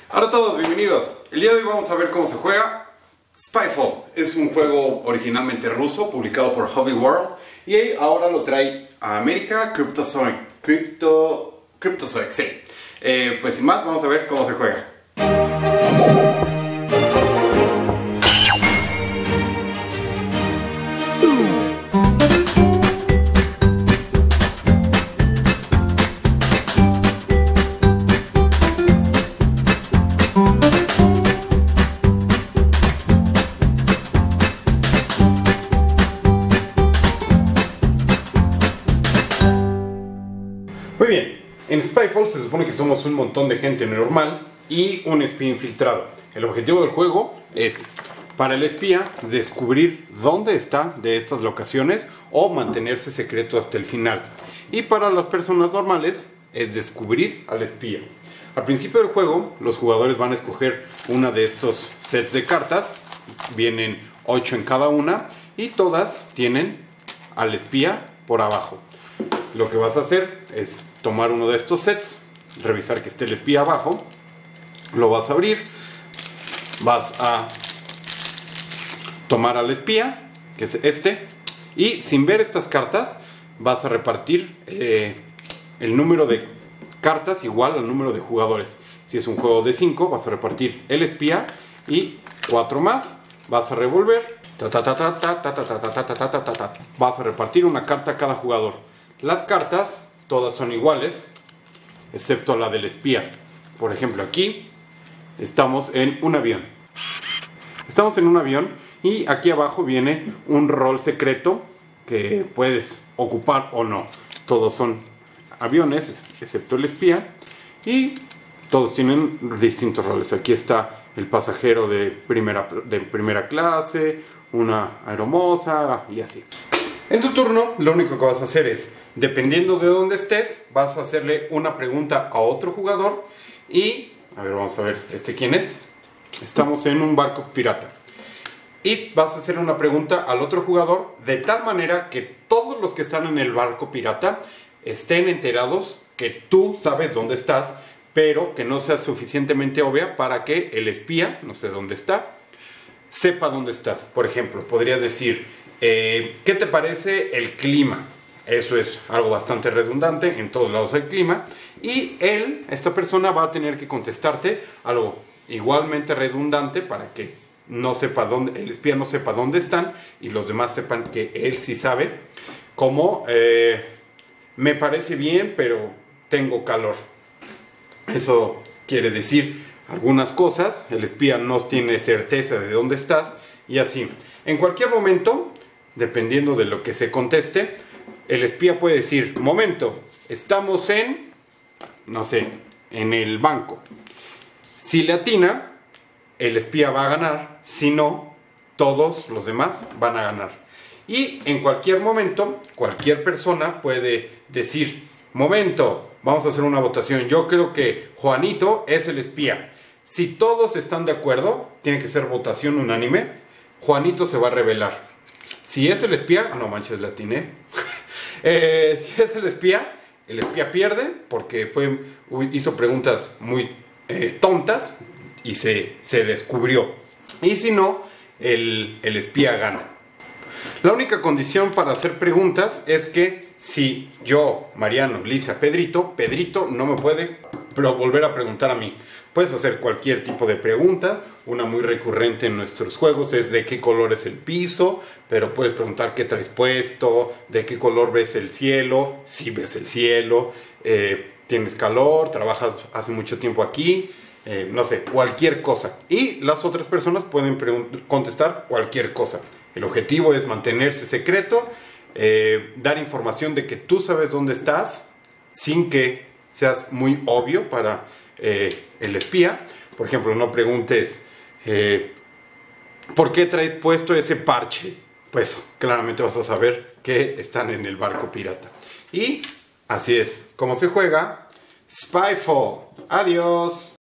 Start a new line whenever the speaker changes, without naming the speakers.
Hola a todos, bienvenidos. El día de hoy vamos a ver cómo se juega Spyfall. Es un juego originalmente ruso, publicado por Hobby World, y ahora lo trae a América Cryptozoic, sí. Pues sin más, vamos a ver cómo se juega. Muy bien, en Spyfall se supone que somos un montón de gente normal y un espía infiltrado. El objetivo del juego es, para el espía, descubrir dónde está de estas locaciones o mantenerse secreto hasta el final. Y para las personas normales es descubrir al espía. Al principio del juego, los jugadores van a escoger una de estos sets de cartas. Vienen 8 en cada una y todas tienen al espía por abajo. Lo que vas a hacer es tomar uno de estos sets, revisar que esté el espía abajo, lo vas a abrir, vas a tomar al espía, que es este, y sin ver estas cartas vas a repartir el número de cartas igual al número de jugadores. Si es un juego de 5, vas a repartir el espía y 4 más, vas a revolver, vas a repartir una carta a cada jugador. Las cartas todas son iguales, excepto la del espía. Por ejemplo, aquí estamos en un avión. Estamos en un avión y aquí abajo viene un rol secreto que puedes ocupar o no. Todos son aviones, excepto el espía, y todos tienen distintos roles. Aquí está el pasajero de primera clase, una aeromoza y así. En tu turno, lo único que vas a hacer es, dependiendo de dónde estés, vas a hacerle una pregunta a otro jugador y, a ver, vamos a ver, ¿quién es? Estamos en un barco pirata. Y vas a hacer una pregunta al otro jugador de tal manera que todos los que están en el barco pirata estén enterados que tú sabes dónde estás, pero que no sea suficientemente obvia para que el espía, no sé dónde está, sepa dónde estás. Por ejemplo, podrías decir, ¿qué te parece el clima? Eso es algo bastante redundante, en todos lados hay clima. Y esta persona va a tener que contestarte algo igualmente redundante para que no sepa dónde, el espía no sepa dónde están y los demás sepan que él sí sabe. Como, me parece bien, pero tengo calor. Eso quiere decir algunas cosas, el espía no tiene certeza de dónde estás y así. En cualquier momento, dependiendo de lo que se conteste, el espía puede decir, momento, estamos en, no sé, en el banco. Si le atina, el espía va a ganar, si no, todos los demás van a ganar. Y en cualquier momento, cualquier persona puede decir, momento, vamos a hacer una votación, yo creo que Juanito es el espía. Si todos están de acuerdo, tiene que ser votación unánime, Juanito se va a revelar. Si es el espía, no manches, la atiné. Si es el espía pierde porque hizo preguntas muy tontas y se descubrió. Y si no, el espía gana. La única condición para hacer preguntas es que si yo, Mariano, Lisa, Pedrito no me puede volver a preguntar a mí. Puedes hacer cualquier tipo de pregunta. Una muy recurrente en nuestros juegos es de qué color es el piso, pero puedes preguntar qué traes puesto, de qué color ves el cielo, si ves el cielo, tienes calor, trabajas hace mucho tiempo aquí, no sé, cualquier cosa. Y las otras personas pueden contestar cualquier cosa. El objetivo es mantenerse secreto, dar información de que tú sabes dónde estás, sin que seas muy obvio para el espía. Por ejemplo, no preguntes ¿por qué traes puesto ese parche? Pues claramente vas a saber que están en el barco pirata. Y así es como se juega Spyfall. Adiós.